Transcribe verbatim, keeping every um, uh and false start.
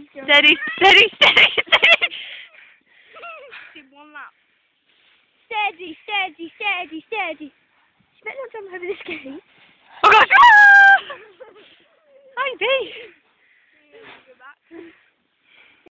Steady, steady, steady, steady. Do one lap. Steady, steady, steady, steady. She better not jump over this gate. Oh gosh! Ah! Hi, B.